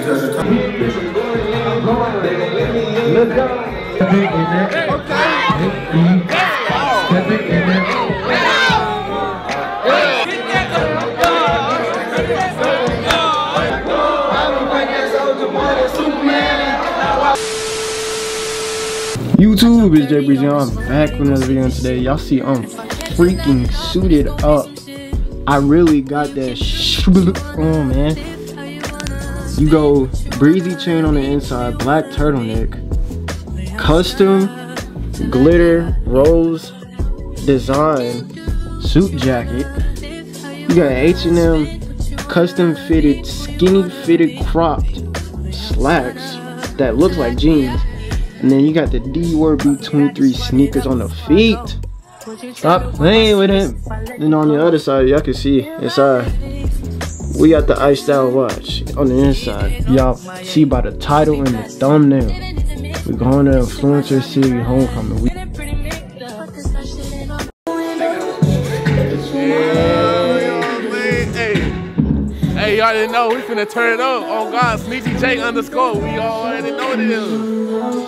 YouTube, it's Jay Breezy. I'm back with another video today. Y'all see I'm freaking suited up. I really got that on, man. You go breezy chain on the inside, black turtleneck, custom glitter rose design suit jacket. You got H&M custom fitted skinny fitted cropped slacks that looks like jeans. And then you got the D-Word B23 sneakers on the feet. Stop playing with him. Then on the other side, y'all can see inside, we got the Ice Style watch on the inside. Y'all see by the title and the thumbnail. We're going to Influencer City Homecoming. Hey, y'all didn't know we finna turn it up. Oh God, Sneaky J _ we already know what it is.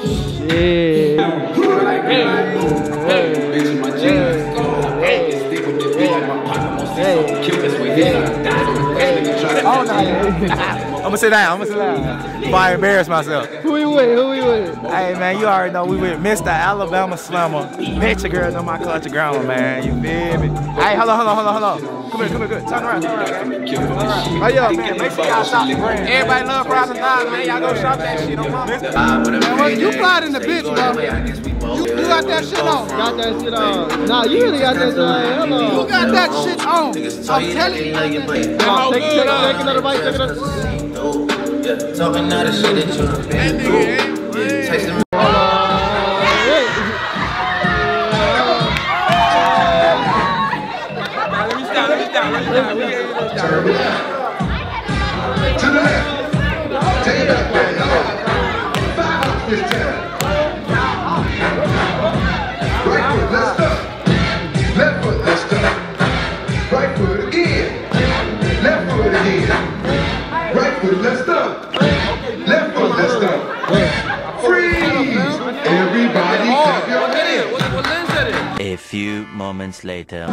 I'ma sit down, Before I embarrass myself. Who we with? Hey man, you already know we with Mr. Alabama Slammer. Bet your girl know my culture grandma, man. You feel me? Hey, hold on. Come here, good. Turn around. Hey, yo, man, make sure y'all shop the brand. Everybody love Frozen Thighs, man. Y'all go shop that shit on Mama. Man, you fly in the bitch, bro. You got that shit on. Got that shit on. Nah, you really got that shit on. You got that shit on. I'm telling you. Take another bite. Take another. Talking out of shit that you To the left. Take it back there. 5 off this time. Right foot, let's stop. Left foot, let's stop. Right foot again. Left foot again. Right foot, let's stop. Left foot, let's stop. Freeze! Everybody clap your hands. A few moments later.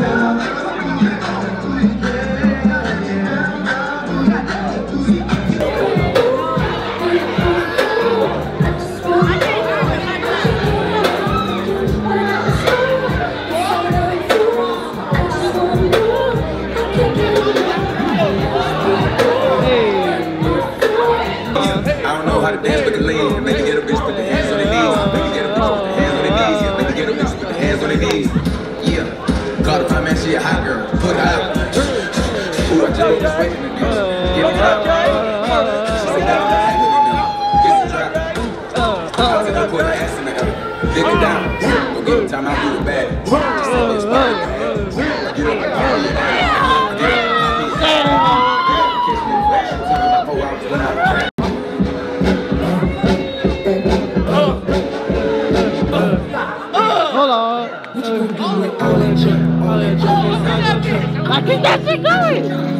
I keep that shit going.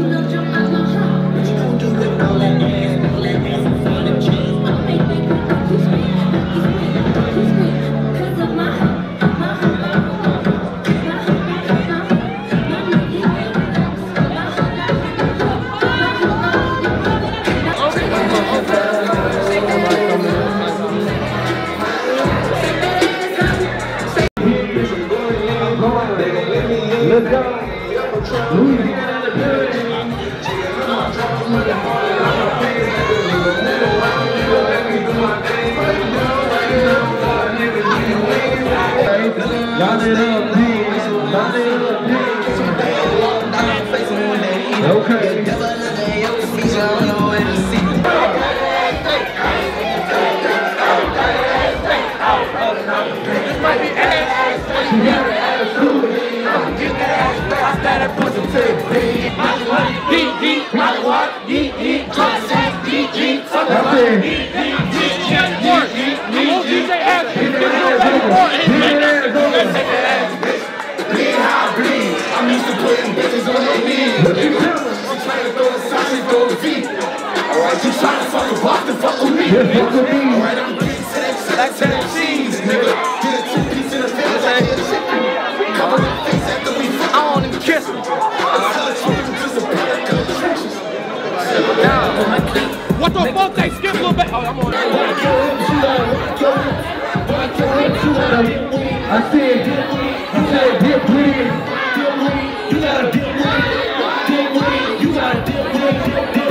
Okay. I'm used to putting bitches on their knees. I'm trying to throw the sausage on the feet. Alright, you trying to fuck a box to fuck with me. Alright, I'm getting to that shit. Like 10 cheese, nigga. Get a 2-piece in the face. Cover my face after we fuck. I don't even kiss him. What the fuck? They skip a little bit. Oh, I'm on. I said, dip with it. You gotta dip with it. You gotta dip with it.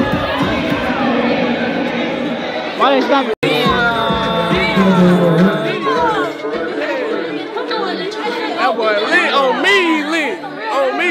Why they stop? That boy lit on me, lit on me.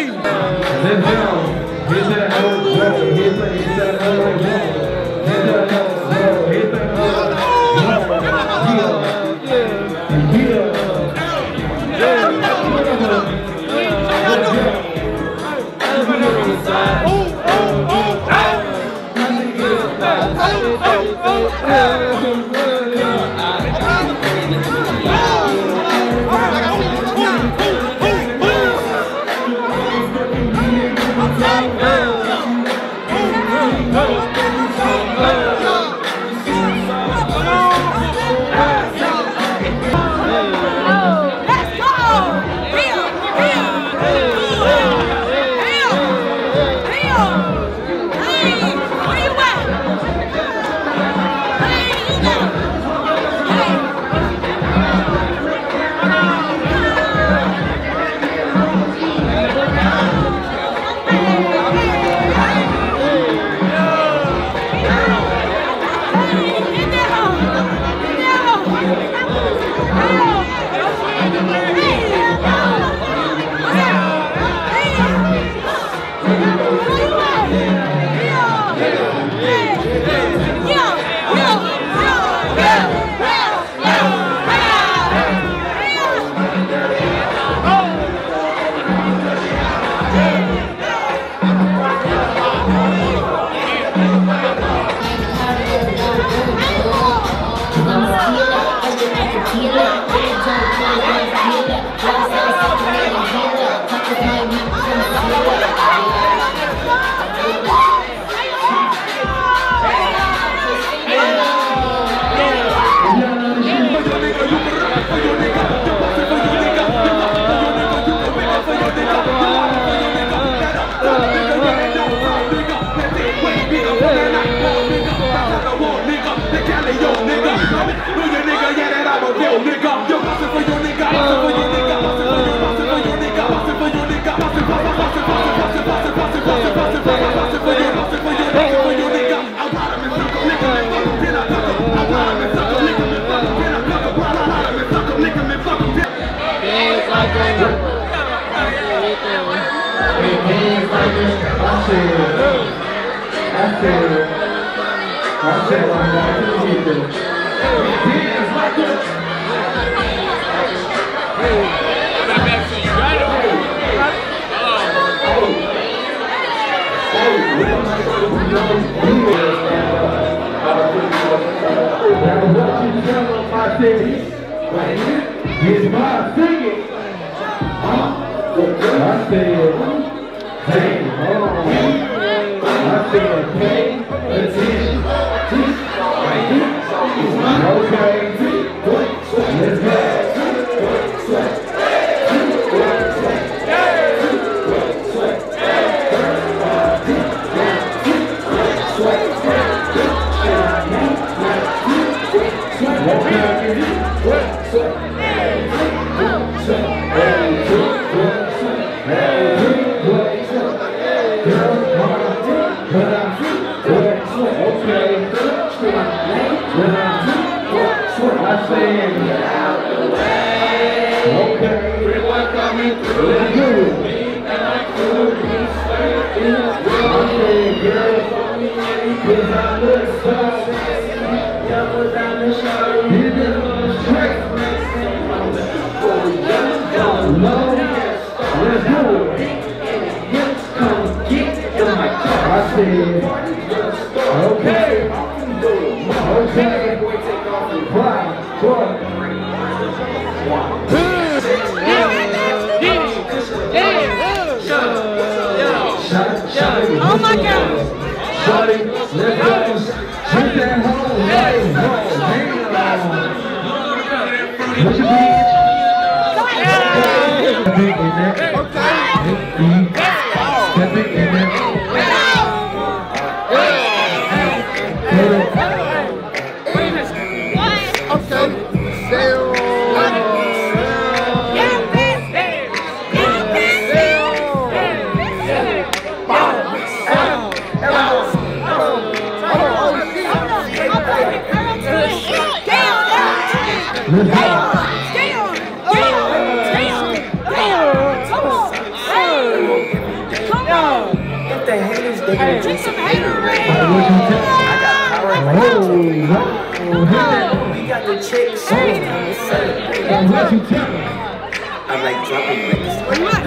Oh my God! I'm like dropping bricks.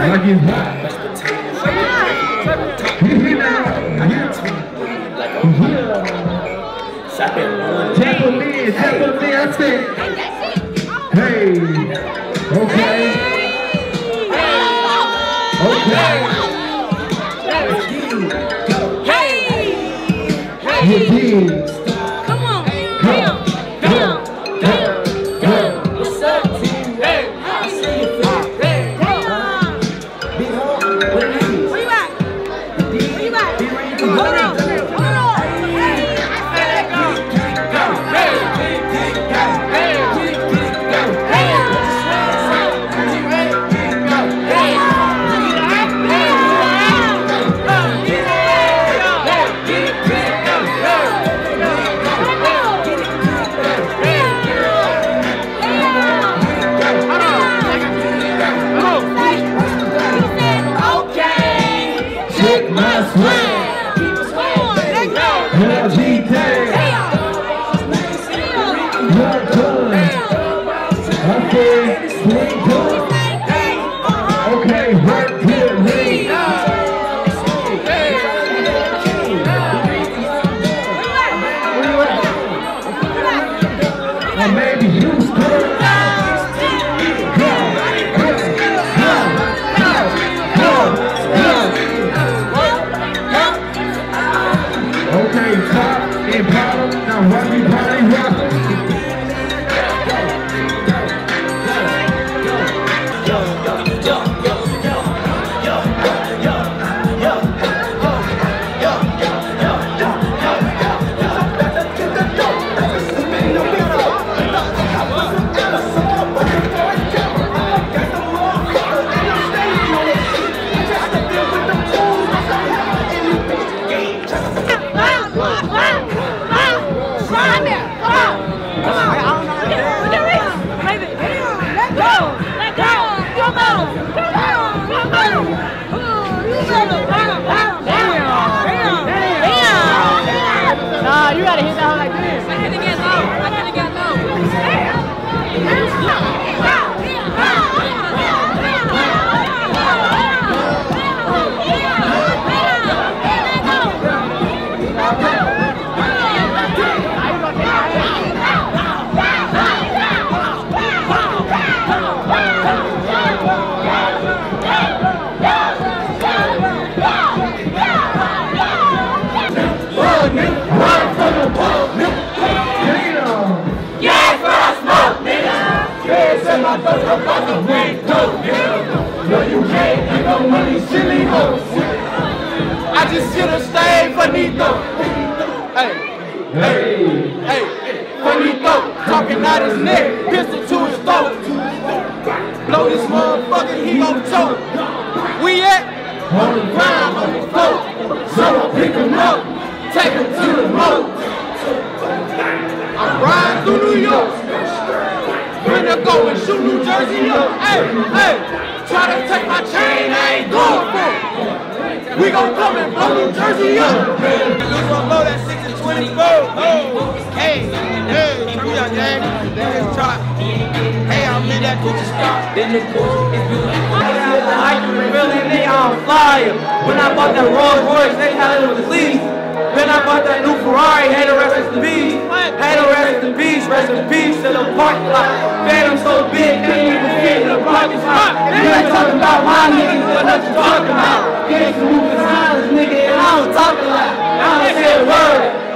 Come on. What's up, team? Hey, I see you. Where you at? Hold on. Nah, you gotta hit that one like this. I gotta get low. I just should have stayed for Nito. Hey, for Nito. Talking out his neck, pistol to his throat. Blow this motherfucker, he gon' choke. We at on the ground, on the floor. Someone pick him up, take him to the road. I'm riding through New York. Finna go and shoot New Jersey up. Hey, try to take my chain, I ain't going for it. We gon' come and blow New Jersey up. We gon' blow that 6 and 24. Oh, hey, turn me up, gang. Let's try. Hey, I'm in that Gucci spot. Like really, they on fire. When I bought that Rolls Royce, they had it with the lease. Then I bought that new Ferrari, had the rest in peace. Had the rest in peace, rest in peace to the parking lot. Phantom so big, can't even fit in the parking lot. You ain't talking about my niggas, but what you talking about? Get some moving signs, nigga, and I don't talk a lot. I don't say a word.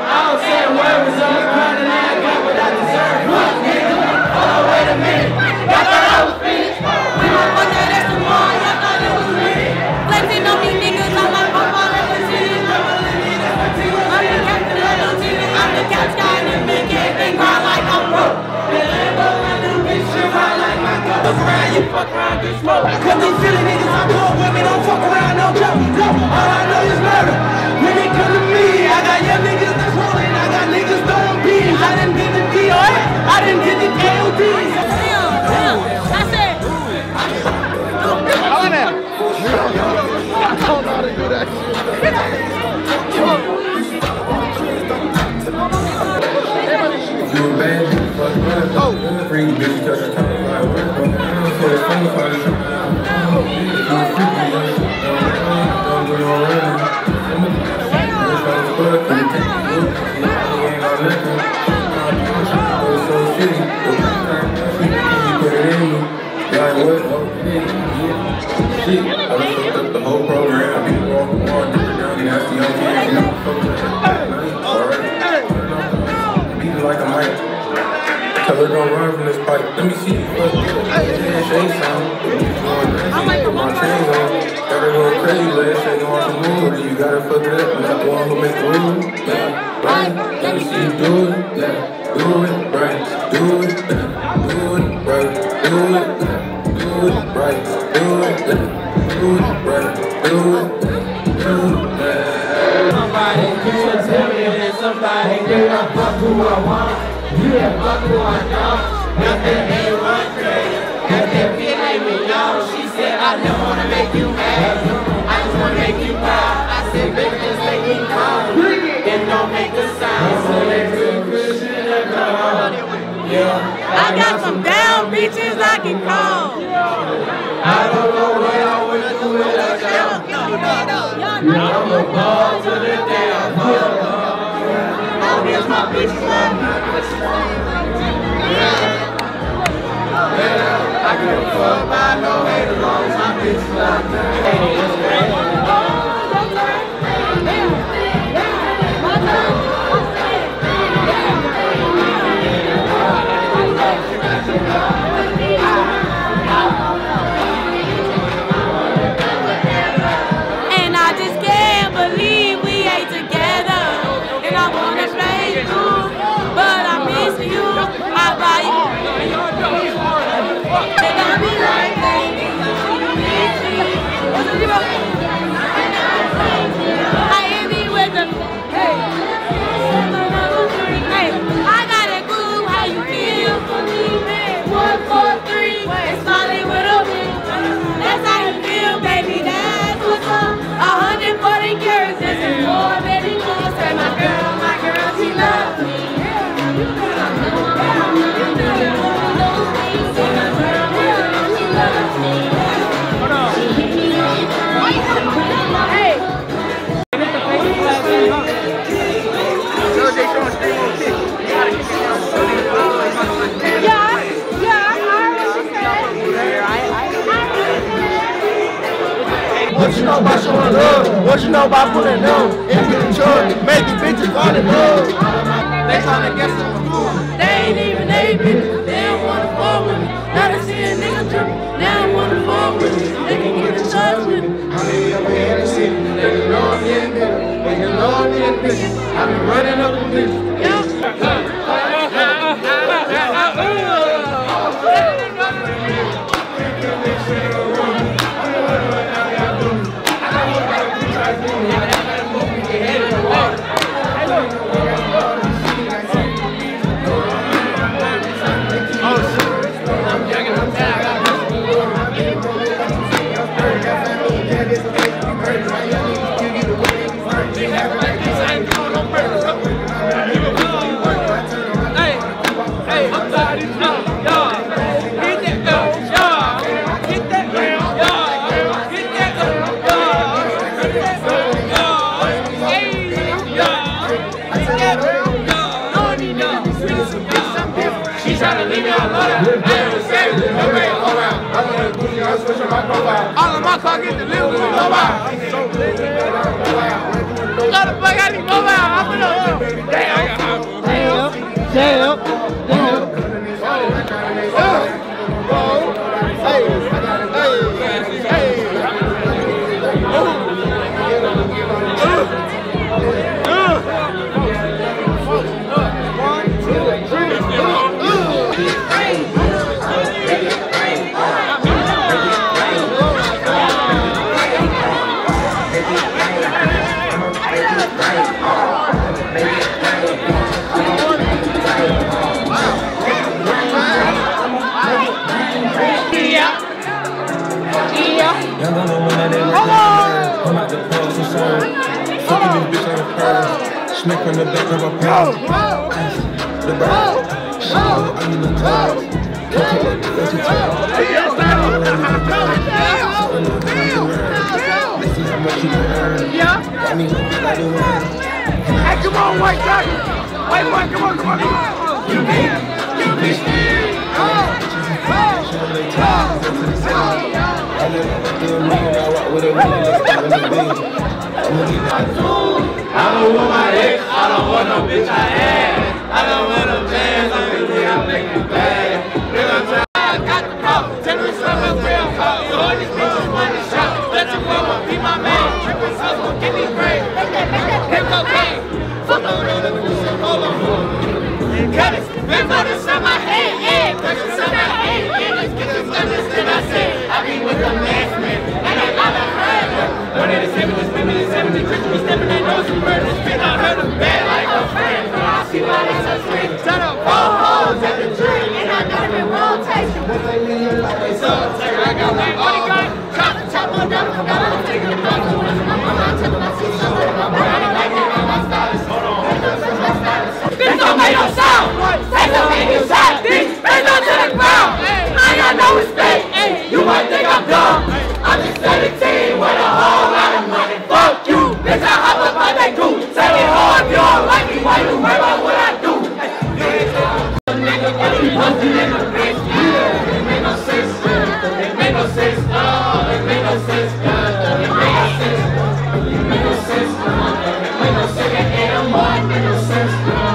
freak, bitch, cause it's time to fly away. So it's fun to fly this shit. If you a freak, don't do no running. I'm a bitch on the spot, cause you take the book. You ain't got nothing. I'm so shitty. You put it in me. Like what? Oh, shit. I done fucked up the whole program. People walking more different down the nasty young kids. You know, fucked up that night. Alright. Beating like a mic. Tell her don't run from this pipe. Let me see you fuck it. Shade sound. My chains on. Got her going crazy. Let that shit go on some mood. And you gotta fuck it up. I'm not the one who make the rules. Yeah. Right. Let me see you do it. Yeah. Do it. Right. Do it. Do it. Right. Do it. Do it. Right. Do it. Do it. Right. Do it. Do it. Somebody can tell me that somebody can fuck who I want. You can fuck who I don't. Nothing ain't run crazy. Got that bitch named me young. She said I don't wanna make you mad. I just wanna make you proud. I said baby just make me calm. And don't make a sound. So let's do good shit and go. Yeah. I got some down bitches I can call. I don't know what I would do without y'all. I'm a ball to the day I fall. All these my bitches love me. I give a fuck by no hate as long as my bitches love me. And I just can't believe we ain't together. And I wanna play you, but I miss you. I buy you. And I be like, baby, you miss me. I hit me with the, hey, I got a clue how you feel. 1, 4, 3, it's Molly with a that's how you feel, baby. That's what's up. 140 carats, this is more, baby. Say my girl, she loves me. What you know about showing love? What you know about pulling them in the truck? Making bitches fall in love. They trying to get some food. They ain't even they bitches. They don't wanna fuck with me. Now they see a nigga tripping. They don't wanna fuck with me. They can get in touch with me. I mean, I'm in the city. They can know me in there. They can know me in bitches. I been running up the bitches. All of my car get delivered with mobile. You got the fuck out of mobile. I'm gonna Smack on the back of a pound. The bird. I need the tub. Hey, come on, white jacket. White boy, come on, come on, come on. I don't want my ex, I don't want no bitch I had. I don't want no fans, I'm making bad. I got the call, tell me something real call. You hold these bitches money shot. Let your mama be my man. Triple hustle, give me bread. Hip cocaine. Fuck on the pussy, hold on. Cut it, been for this on my head, yeah. Precious on my head, yeah. Let's get this understood, I said. I be with the mask man, and I got a heard her. One of the 70s, women in 70s, Christian stepping their nose and murder. Spit on her the bad like a friend. I see why they so sweet. Shut up, four hoes at the tree, and I got them in rotation. So, I got my bodyguard, chop on down, I'm taking the blood. I'm taking my seat, so I'm like it on my style. Hold on. This don't make no sound. Say something you shot, bitch. Bend down to the ground. I got no respect. You might think I'm dumb. I'm just 17 with a whole lot of money. Fuck you, bitch. I hop up on that group. Say it hard if you don't like me. Why you worry about what I do? Nigga, every pussy nigga, bitch. It make no sense. It make no sense. Oh, it make no sense. It make no sense. It make no sense. It make no sense. It make no sense.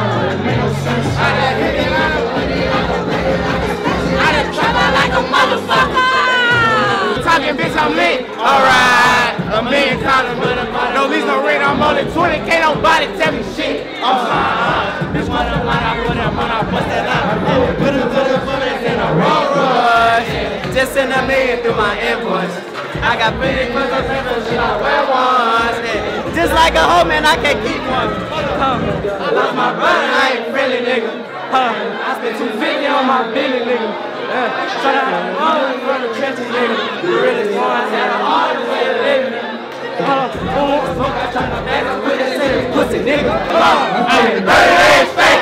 Bitch, I'm lit. Alright, $1 million collars, no lease, no rent. I'm only 20K, nobody tell me shit. Bitch, what the line I put up on, I bust that out. Put it in a Rolls Royce. Just send $1 million through my invoice. I got pretty clothes, shit, I wear ones. Just like a hoe, man, I can't keep one. I lost my brother, I ain't friendly, nigga. I spent $250 on my Billy, nigga. Shut up, all in front of the trenches, nigga. Really smart, had a hard way of living. Smoke, I try to back up with that same pussy, nigga. Hey, ass fake,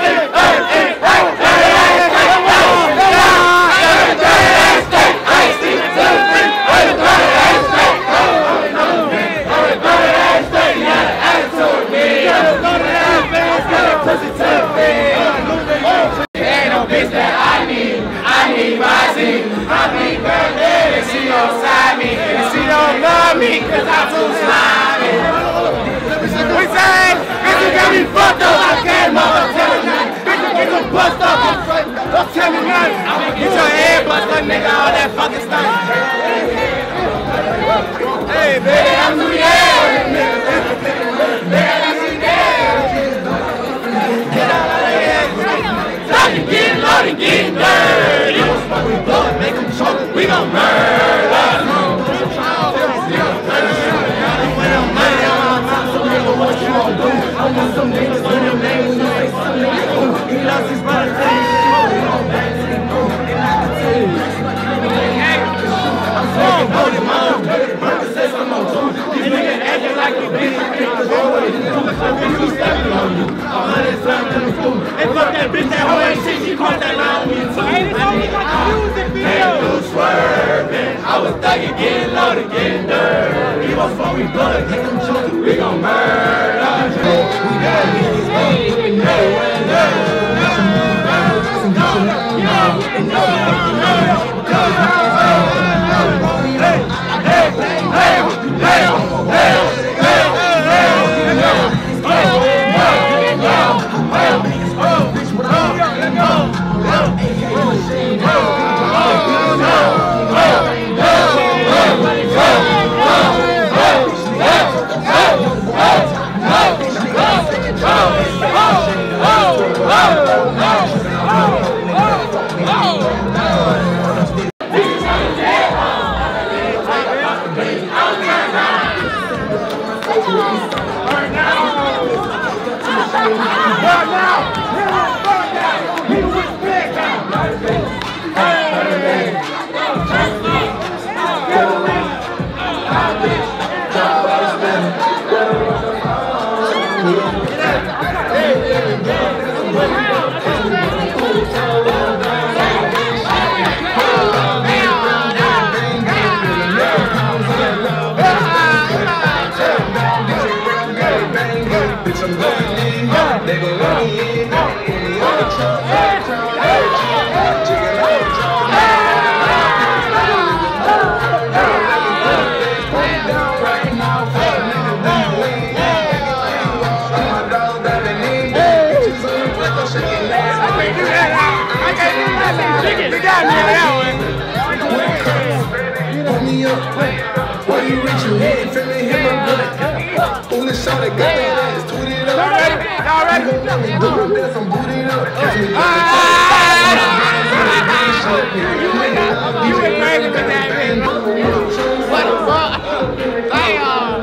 cause I'm too slimy. We say, bitch, you got me fucked up. I can't tell me nothing. Bitch, you get some bust up. Don't tell me nothing. Get your head bust up, nigga, all that fucking stuff. Hey, baby, I'm too young. Get loaded, get dirty. We blow it, make them choke. We gon' murder. I want some niggas on your name when you say something like that. He lost his brother, tell me I'm so voted, mom. Purpose says I'm on two. These niggas acting like we bitch. You stepping on you. I'm in the school. And fuck that bitch, that hoe ain't shit. She caught that line on me too. Can't do swerving. I was thugging, getting loaded, getting dirty. He was for we blood, get them choked. We gon' murder. You got me on that one. Why you reach your head, feeling him, I'm good. Only shot that got that ass, tweeted up. Y'all ready? I'm booted up. You went crazy with that, man. What the fuck? Damn.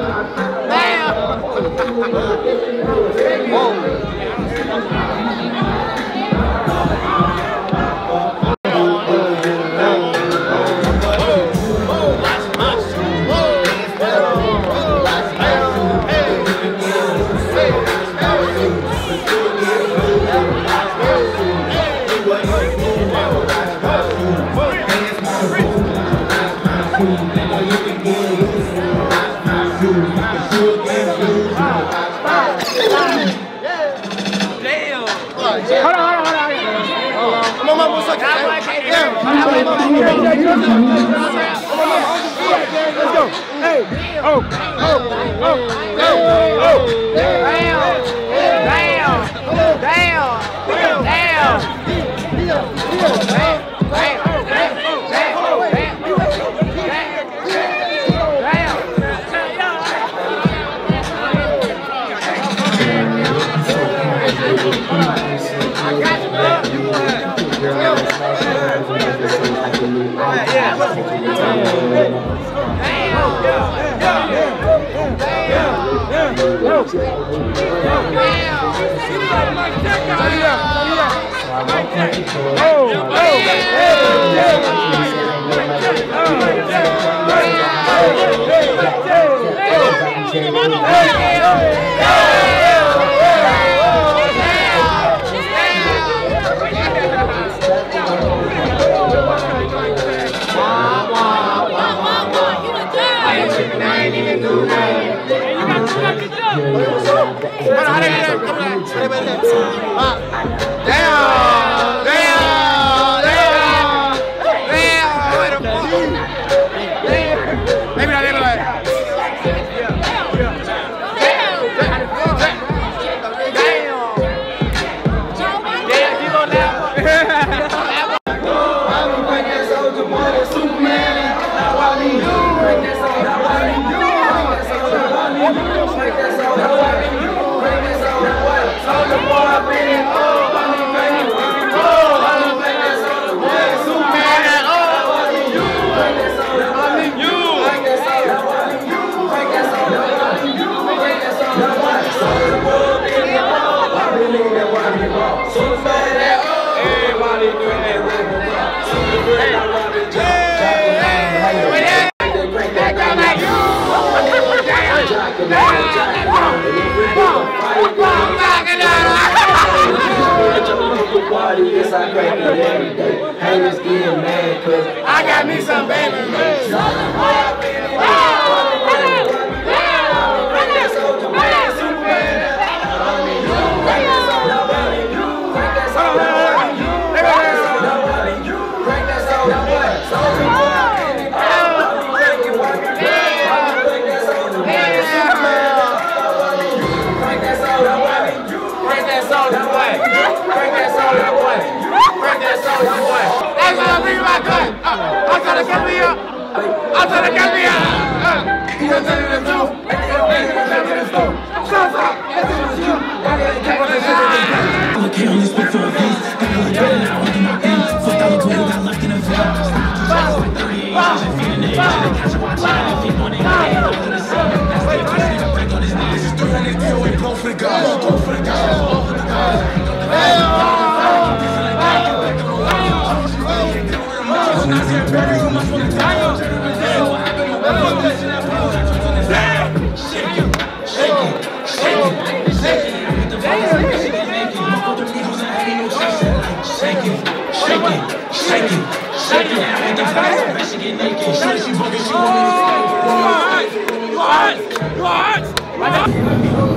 Let's go. Hey. Oh. I got me some baby. I'm trying to get me up. I can't only speak for a piece. I got like 30 hours in my pants. Fuck all the Twitter got left in a vet. Like 38 years and feeding the age. They catch a watch out if he want it. I ain't up to the sun. That's the push nigga back on his knees. Just doing this deal and go for the guys. Go for the guys. Go for the guys. You alright?